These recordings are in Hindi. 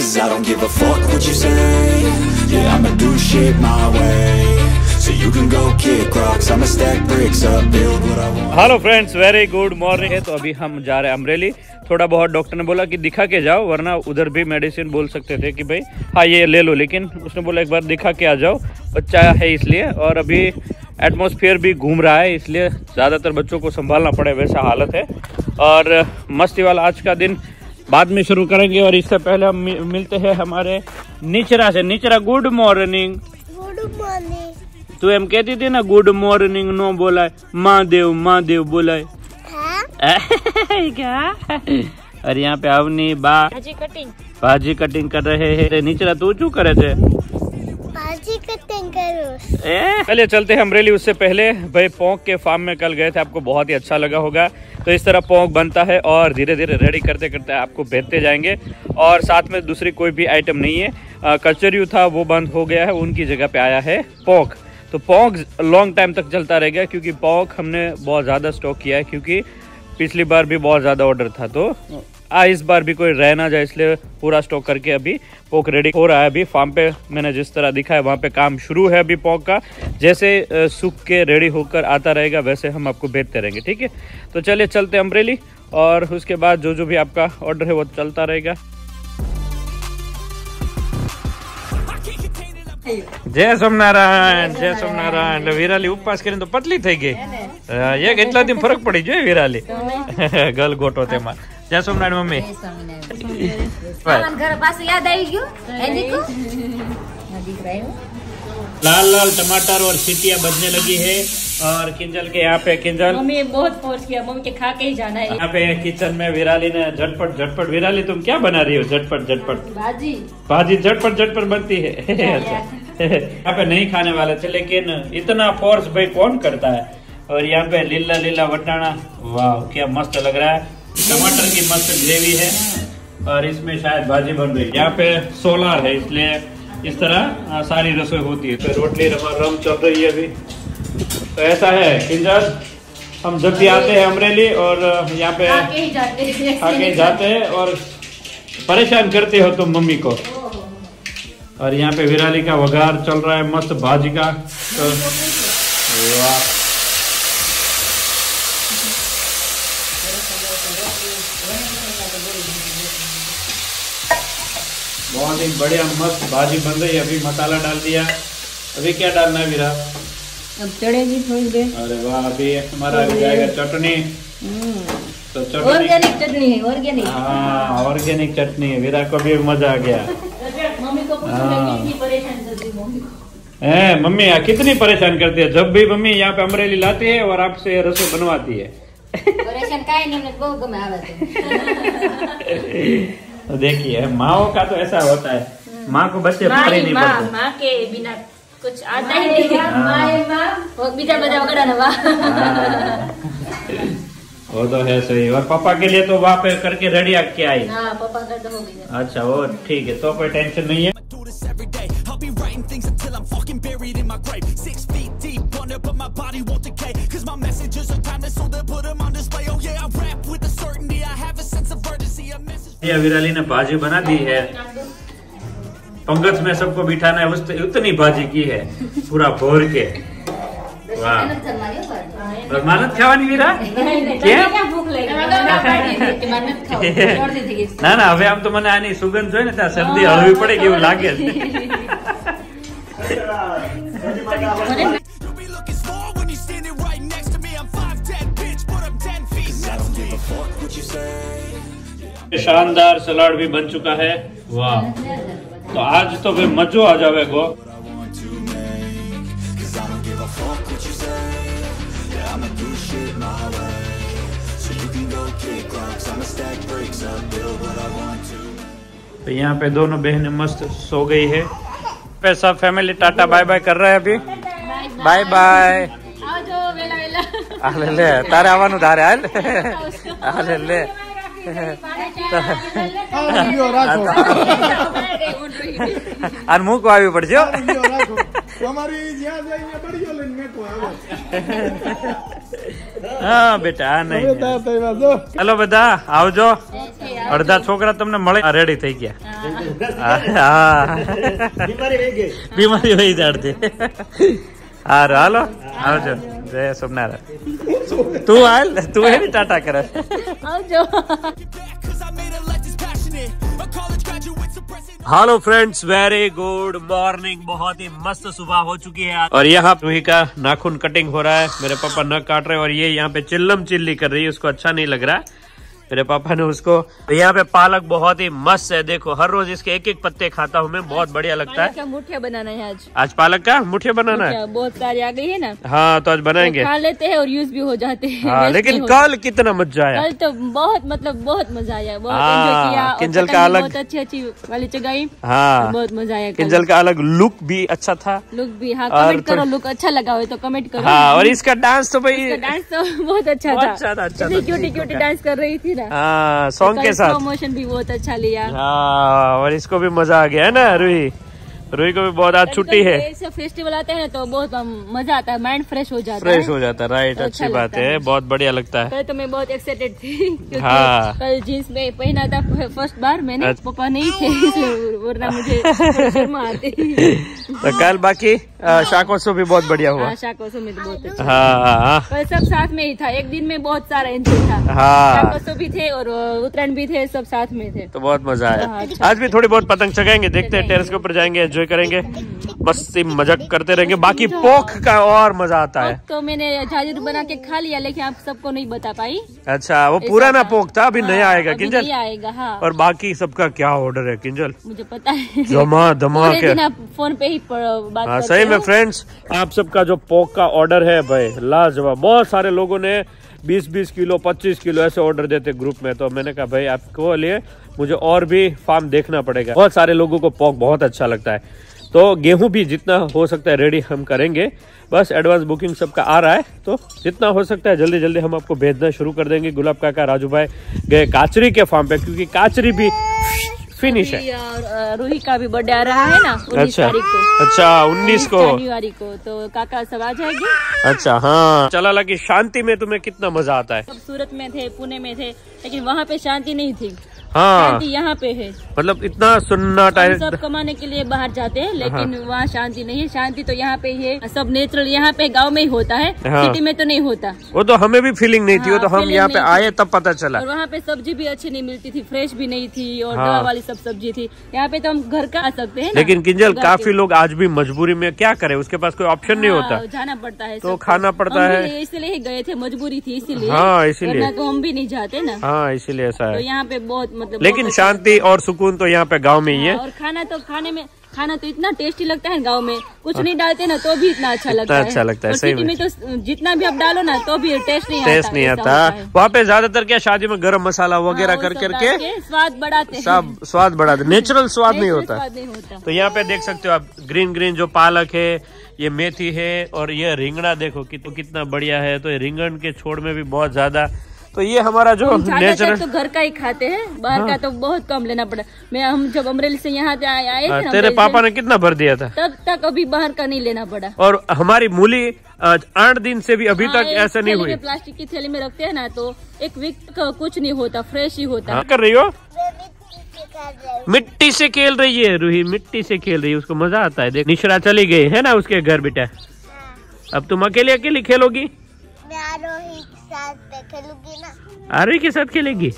'cause I don't give a fuck what you say. Yeah, I'ma do shit my way. So you can go kick rocks, I'ma stack bricks up, build what I want. Hello friends, very good morning है। तो अभी हम जा रहे हैं अमरेली। थोड़ा बहुत डॉक्टर ने बोला कि दिखा के जाओ, वरना उधर भी मेडिसिन बोल सकते थे कि भाई हाँ ये ले लो, लेकिन उसने बोला एक बार दिखा के आ जाओ, बच्चा है इसलिए। और अभी एटमॉस्फेयर भी घूम रहा है, इसलिए ज़्यादातर बच्चों को संभालना पड़े, वैसा हालत है। और मस्ती वाला आज का दिन बाद में शुरू करेंगे। और इससे पहले हम मिलते हैं हमारे निचरा से। निचरा, गुड मॉर्निंग। Good morning. तू एम कहती थी ना गुड मॉर्निंग, नो बोला है, महादेव बोला है। क्या? और यहाँ पे अवनी बा भाजी कटिंग कर रहे हैं। निचरा तू क्यों करे थे? भाजी कटिंग करो। चलिए चलते हैं अमरेली। उससे पहले भाई पोंक के फार्म में कल गए थे, आपको बहुत ही अच्छा लगा होगा। तो इस तरह पोंक बनता है और धीरे धीरे रेडी करते करते आपको भेजते जाएंगे। और साथ में दूसरी कोई भी आइटम नहीं है। कचरियू था वो बंद हो गया है, उनकी जगह पे आया है पोंक। तो पोंक लॉन्ग टाइम तक चलता रहेगा, क्योंकि पोंक हमने बहुत ज़्यादा स्टॉक किया है, क्योंकि पिछली बार भी बहुत ज़्यादा ऑर्डर था। तो इस बार भी कोई रह ना जाए, इसलिए पूरा स्टॉक करके अभी पोंक रेडी हो रहा है। अभी फार्म पे मैंने जिस तरह दिखा है वहाँ पे काम शुरू है अभी पोंक का। जैसे सूख के रेडी होकर आता रहेगा वैसे हम आपको भेजते रहेंगे, ठीक है। तो चलिए चलते अमरेली, और उसके बाद जो जो भी आपका ऑर्डर है वो चलता रहेगा। जय सोमनारायण, जय सोमनारायण। वीराली उपवास કરીને તો પતલી થઈ ગઈ। એક એટલા દી ફરક પડી જોઈએ વીરાલી ગલ ગોટો તેમાં। જય સોમનારાયણ મમ્મી। लाल लाल टमाटर और सीटियाँ बजने लगी है। और किंजल के यहाँ पे किंजल मम्मी बहुत फोर्स किया, मम्मी के खा के ही जाना है। यहाँ पे किचन में विराली ने झटपट। विराली तुम क्या बना रही हो? झटपट भाजी झटपट बनती है। अच्छा, यहाँ पे नहीं खाने वाले थे, लेकिन इतना फोर्स भाई कौन करता है। और यहाँ पे लीला वटाना, वाह क्या मस्त लग रहा है। टमाटर की मस्त ग्रेवी है और इसमें शायद भाजी बन रही है। यहाँ पे सोलर है, इसलिए इस तरह सारी रसोई होती है। तो रोटली रम चल रही है अभी। तो ऐसा है किंजल, हम जब भी आते हैं अमरेली और यहाँ पे आके ही जाते हैं और परेशान करते हो तुम मम्मी को। और यहाँ पे विराली का वघार चल रहा है मस्त भाजी का। तो वाह, बहुत ही बढ़िया मस्त भाजी बन रही है। अभी मसाला डाल दिया। अभी क्या डालना है वीरा? अब चढ़ेगी थोड़ी देर। अरे वाह, अभी हमारा हो जाएगा चटनी। तो चटनी ऑर्गेनिक चटनी है, ऑर्गेनिक। हाँ, ऑर्गेनिक चटनी है। वीरा को भी मजा आ गया। मम्मी को कितनी परेशान करती मम्मी को। मम्मी कितनी परेशान करती है। जब भी मम्मी यहाँ पे अमरेली लाती है और आपसे रसोई बनवाती है। परेशान काहे नहीं, बहुत गमे आवे तो देखिए माओ का तो ऐसा होता है, माँ को बच्चे भारी नहीं पड़ते। माँ के बिना कुछ आता ही नहीं। माँ बीजा बजा वगड़ा ना वाह। वो तो है सही। और पापा के लिए तो वहाँ पे करके रेडी आके आई। हाँ, पापा का तो हो गया। अच्छा, वो ठीक है, तो कोई टेंशन नहीं है। विराली ने भाजी बना दी है। पंगत में सबको बिठाना है, उतनी भाजी की है पूरा भोर के। वाह, मानत खावानी वीरा क्या भूख लगी ना હવે આમ તો મને આની સુગંધ જોઈ ને ત્યાં શરદી હળવી પડે કે એવું લાગે છે। शानदार सलाद भी बन चुका है। वाह, तो आज तो फिर मजो आ जाएगा। तो यहाँ पे दोनों बहनें मस्त सो गई है। पे सब फैमिली टाटा बाय बाय कर रहा है अभी। Bye bye. ले तारे आवानु धारे हाल ले અને મૂકવા આવી પડશે। હા બેટા, આ નહીં। હેલો બધા, આવજો। અડધા છોકરા તમને મળે રેડી થઈ ગયા. બીમારી વહી જાડતી. હારું હાલો આવજો. જય સોમનારાયણ. તું હાલ તું એ ટાટા કરે. આવજો. Hello friends, very good morning. बहुत ही मस्त सुबह हो चुकी है और यहाँ रूही का नाखून कटिंग हो रहा है. मेरे पापा नख काट रहे हैं और ये यहाँ पे चिल्लम चिल्ली कर रही है. उसको अच्छा नहीं लग रहा है. मेरे पापा ने उसको. यहाँ पे पालक बहुत ही मस्त है. देखो हर रोज इसके एक एक पत्ते खाता हूँ मैं. बहुत बढ़िया लगता है. मुठिया बनाना है आज. आज पालक का मुठिया बनाना है. बहुत सारी आ गई है ना. हाँ तो आज बनाएंगे. खा लेते हैं और यूज भी हो जाते हैं. हाँ, लेकिन कल कितना मजा आया. कल तो बहुत बहुत मजा आया. बहुत एंजॉय किया. किंजल का अलग बहुत अच्छी वाली जगह. हाँ बहुत मजा आया. किंजल का अलग लुक भी अच्छा था. लुक भी. हाँ कमेंट करो. लुक अच्छा लगा हो तो कमेंट करो. हाँ और इसका डांस तो भाई डांस तो बहुत अच्छा था. क्यूटी क्यूटी डांस कर रही थी ना. हाँ सॉन्ग के साथ. प्रमोशन भी बहुत अच्छा लिया. हाँ और इसको भी मजा आ गया है ना. रूही को भी बहुत आज छुट्टी है. ऐसे फेस्टिवल आते हैं तो बहुत मजा आता है. माइंड फ्रेश हो जाता है. फ्रेश हो जाता है. राइट. अच्छी बात है. बहुत बढ़िया लगता है. कल तो मैं बहुत एक्साइटेड थी क्योंकि हाँ। कल जीन्स में पहना था फर्स्ट बार मैंने. पापा नहीं थे वरना मुझे शर्मा आती. तो कल बाकी शाकोत्सव भी बहुत बढ़िया हुआ. शाकोत्सव में तो बहुत अच्छा. हाँ कल सब साथ में ही था. एक दिन में बहुत सारा एंजॉय था. हाँ शाकोत्सव भी थे और उत्तरायण भी थे. सब साथ में थे तो बहुत मजा आया. अच्छा। आज भी थोड़ी बहुत पतंग चगाएंगे. देखते हैं टेरेस के ऊपर जाएंगे. एंजॉय करेंगे. मस्ती मजाक करते रहेंगे. बाकी पोख का और मजा आता है. तो मैंने झाजर बना के खा लिया लेकिन आप सबको नहीं बता पाई. अच्छा वो पुराना पोख था. अभी नया आएगा किंजल. नहीं आएगा. हाँ और बाकी सबका क्या ऑर्डर है किंजल. मुझे पता है. जमा धमा के फोन पे ही बात. हाँ सही में फ्रेंड्स, आप सबका जो पोक का ऑर्डर है भाई लाजवाब. बहुत सारे लोगों ने 20-20 किलो 25 किलो ऐसे ऑर्डर देते ग्रुप में. तो मैंने कहा भाई आपको लिए मुझे और भी फार्म देखना पड़ेगा. बहुत सारे लोगों को पोक बहुत अच्छा लगता है. तो गेहूं भी जितना हो सकता है रेडी हम करेंगे. बस एडवांस बुकिंग सबका आ रहा है तो जितना हो सकता है जल्दी जल्दी हम आपको भेजना शुरू कर देंगे. गुलाब काका राजू भाई गए काचरी के फार्म पे क्योंकि काचरी भी फिनिश है. और रूही का भी बर्थडे आ रहा है ना 19 तारीख को. अच्छा 19 को जनवरी को. तो काका सब आ जाएंगे. अच्छा हाँ. चला लगी शांति में तुम्हें कितना मजा आता है. सब सूरत में थे पुणे में थे लेकिन वहाँ पे शांति नहीं थी. हाँ शांति यहाँ पे है. मतलब इतना सुनना टाइम. सब कमाने के लिए बाहर जाते हैं लेकिन वहाँ शांति नहीं है. शांति तो यहाँ पे है. सब नेचुरल यहाँ पे गांव में ही होता है. हाँ। सिटी में तो नहीं होता. वो तो हमें भी फीलिंग नहीं थी. वो तो हम यहाँ पे आए तब पता चला. और वहाँ पे सब्जी भी अच्छी नहीं मिलती थी. फ्रेश भी नहीं थी और दवा वाली सब सब्जी थी. यहाँ पे तो हम घर का आ सकते हैं. लेकिन किंजल काफी लोग आज भी मजबूरी में क्या करे. उसके पास कोई ऑप्शन नहीं होता. जाना पड़ता है तो खाना पड़ता है. इसलिए ही गए थे. मजबूरी थी इसीलिए. हाँ इसीलिए तो हम भी नहीं जाते ना. हाँ इसीलिए ऐसा तो है. यहाँ पे बहुत मतलब लेकिन शांति और सुकून तो यहाँ पे गांव में ही है. और खाना तो इतना टेस्टी लगता है गांव में. कुछ नहीं डालते ना तो भी इतना अच्छा लगता है. अच्छा लगता है. सही में तो जितना भी आप डालो ना तो भी टेस्ट नहीं आता. वहाँ पे ज्यादातर क्या शादी में गरम मसाला वगैरह कर करके स्वाद बढ़ाते हैं. सब स्वाद बढ़ाते. नेचुरल स्वाद नहीं होता. तो यहाँ पे देख सकते हो आप ग्रीन ग्रीन जो पालक है, ये मेथी है और ये रिंगड़ा देखो तो कितना बढ़िया है. तो ये रिंगण के छोड़ में भी बहुत ज्यादा. तो ये हमारा जो नेचुरल तो घर का ही खाते हैं. बाहर का तो बहुत कम लेना पड़ा. हम जब अमरेली से यहाँ आए थे ना, तेरे पापा ने कितना भर दिया था तब तक अभी बाहर का नहीं लेना पड़ा. और हमारी मूली 8 दिन से भी अभी तक ऐसा नहीं हुई. प्लास्टिक की थैली में रखते हैं ना तो एक वीक का कुछ नहीं होता. फ्रेश ही होता. हाँ, कर रही हो मिट्टी से खेल रही है रूही. मिट्टी से खेल रही है. उसको मजा आता है. देख निशरा चली गई है ना उसके घर बेटा. अब तुम अकेली अकेली खेलोगी. मैं आरोही के साथ खेलूंगी ना. आरोही के साथ खेलेगी.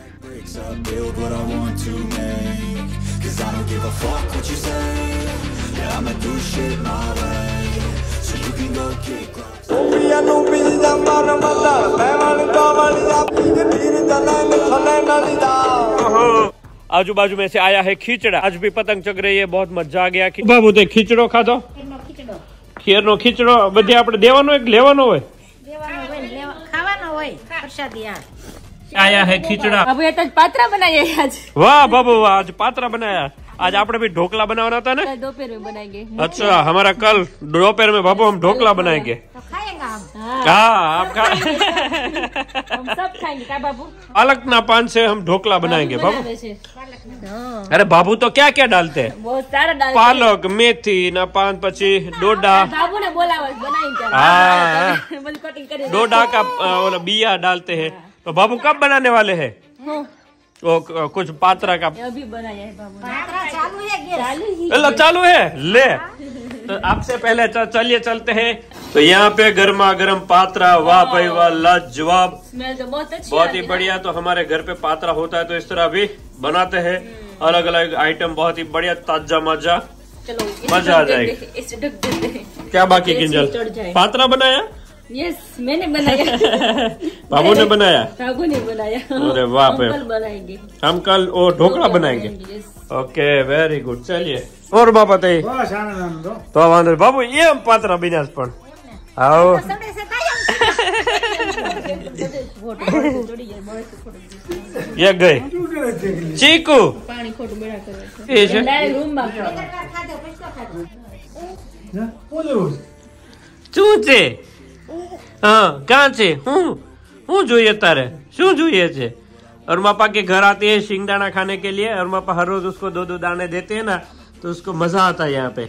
आजू बाजू में से आया है खींचड़ा. आज भी पतंग चग रही है. बहुत मजा आ गया. बाबू तो खींचड़ो खाधो. खीरनो खींचड़ो बધી આપણે દેવાનો એક લેવાનો હોય. खावानो होय प्रसादी. आया है खींचड़ा. अब ये तो पात्रा बनाए आज. वाह बाबू वाह. आज पात्रा बनाया. आज आपने भी ढोकला बनाना था ना. दोपहर में बनाएंगे. अच्छा हमारा कल दोपहर में बाबू हम ढोकला बनाएंगे. तो खाएगा हम. हाँ आप हम सब खाएंगे. क्या बाबू पालक ना पान से हम ढोकला बनाएंगे बाबू. अरे बाबू तो क्या क्या डालते हैं. बहुत सारा डालते. पालक मेथी ना पान पची डोडा. बाबू ने बोला बनाएंगे. हाँ डोडा का बिया डालते हैं. तो बाबू कब बनाने वाले हैं. वो कुछ पात्रा का अभी बनाया है बाबू ने। पात्रा चालू है गैस। चालू है ले। तो आपसे पहले चलिए चलते हैं। तो यहाँ पे गर्मा गर्म पात्रा, वाह भाई वाह, लाजवाब, स्मेल तो बहुत अच्छी बहुत ही बढ़िया। तो हमारे घर पे पात्रा होता है तो इस तरह भी बनाते हैं, अलग अलग आइटम, बहुत ही बढ़िया, ताजा मजा, चलो मजा आ जाएगा। इसे ढक देते हैं। क्या बाकी किंजल, पात्रा बनाया? यस मैंने बनाया। बाबू ने बनाया? बाबू ने बनाया। अरे वाह, हम कल बनाएंगे। हम कल वो ढोकला बनाएंगे। Okay very good. चलिए और बाबा तो वांधो बाबू ये हम पात्रा बिना पण आओ ये गए चीकू શું છે? हाँ कहाँ છે? હું જોઈએ तारे શું જોઈએ છે? और पापा के घर आते हैं शिंगदाना खाने के लिए, और पापा हर रोज उसको 2-2 दाने देते हैं ना, तो उसको मजा आता है यहाँ पे।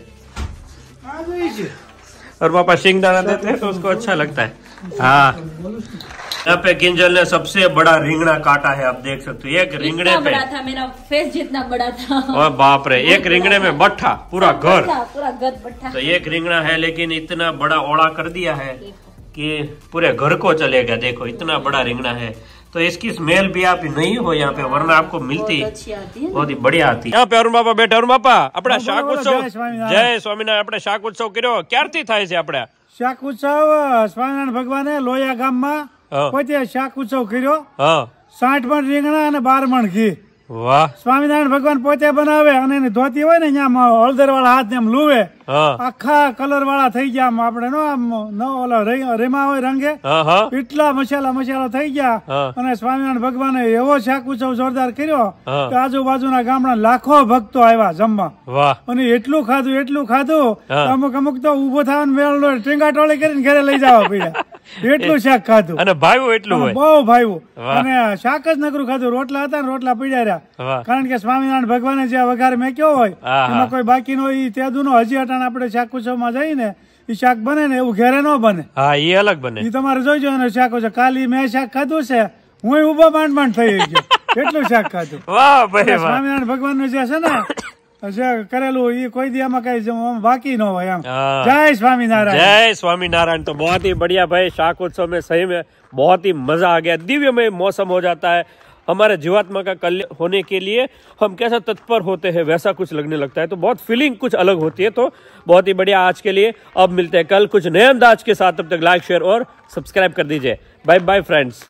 और पापा शिंगदाना देते हैं तो उसको अच्छा लगता है। हाँ यहाँ पे किंजल ने सबसे बड़ा रिंगना काटा है, आप देख सकते हो। एक रिंगने पे बड़ा था, मेरा फेस जितना बड़ा था। और बाप रे, एक रिंगने में बट्ठा पूरा घर, पूरा घर बट्ठा। तो एक रिंगना है लेकिन इतना बड़ा ओड़ा कर दिया है कि पूरे घर को चलेगा। देखो इतना बड़ा रिंगना है, तो इसकी स्मेल भी आप नहीं हो यहाँ पे, वरना आपको मिलती बहुत ही बढ़िया आती है। यहाँ पे अरुण बापा बैठे। अरुण बापा अपना शाक उत्सव, जय स्वामीनारायण, अपने शाक उत्सव કર્યો ક્યારથી થાય છે? આપણે શાક ઉત્સવ સ્વામિનારાયણ ભગવાને લોયા ગામમાં પોતે શાક ઉત્સવ કર્યો। 60 મણ રીંગણા અને 12 મણ ઘી। વાહ, સ્વામિનારાયણ ભગવાન પોતે બનાવે, અને એની ધોતી હોય ને અહીંયા હળદર વાળા હાથ ને એમ લુવે, આખા કલર વાળા થઈ ગયા, આમ આપણે નો આમ ઓલા રેમા હોય રંગે, એટલા મસાલા થઈ ગયા। અને સ્વામિનારાયણ ભગવાને એવો શાક ઉત્સવ જોરદાર કર્યો કે આજુબાજુના ગામના લાખો ભક્તો આવ્યા જમવા, અને એટલું ખાધું અમુક તો ઉભો થવાનું મેળ ટીંગા ટોળી કરીને ઘરે લઈ જવા પડ્યા, એટલું શાક ખાધું। અને ભાવ્યું એટલું બહુ ભાવ્યું, અને શાક જ નકરું ખાધું, રોટલા હતા ને રોટલા પડ્યા રહ્યા, કારણ કે સ્વામિનારાયણ ભગવાને જે વઘાર મેક્યો હોય એમાં કોઈ બાકી નો તેદું નો હજી અટાણ આપણે શાક ઉત્સવ માં જઈને એ શાક બને ને એવું ઘરે ન બને, હા એ અલગ બને, એ તમારે જોઈજો એનો શાક છે। કાલી મેં શાક ખાધું છે, હું ઉભો માંડ થઈ ગયો, એટલું શાક ખાધું। વાહ ભાઈ, સ્વામિનારાયણ ભગવાન નું જે છે ને करेलू ये कोई दिया में कहीं बाकी न हो। जय स्वामीनारायण, जय स्वामीनारायण। तो बहुत ही बढ़िया भाई, शाक उत्सव में सही में बहुत ही मजा आ गया, दिव्यमय मौसम हो जाता है। हमारे जीवात्मा का कल्याण होने के लिए हम कैसा तत्पर होते हैं वैसा कुछ लगने लगता है, तो बहुत फीलिंग कुछ अलग होती है। तो बहुत ही बढ़िया आज के लिए। अब मिलते हैं कल कुछ नए अंदाज के साथ, तब तक लाइक शेयर और सब्सक्राइब कर दीजिए। Bye bye friends.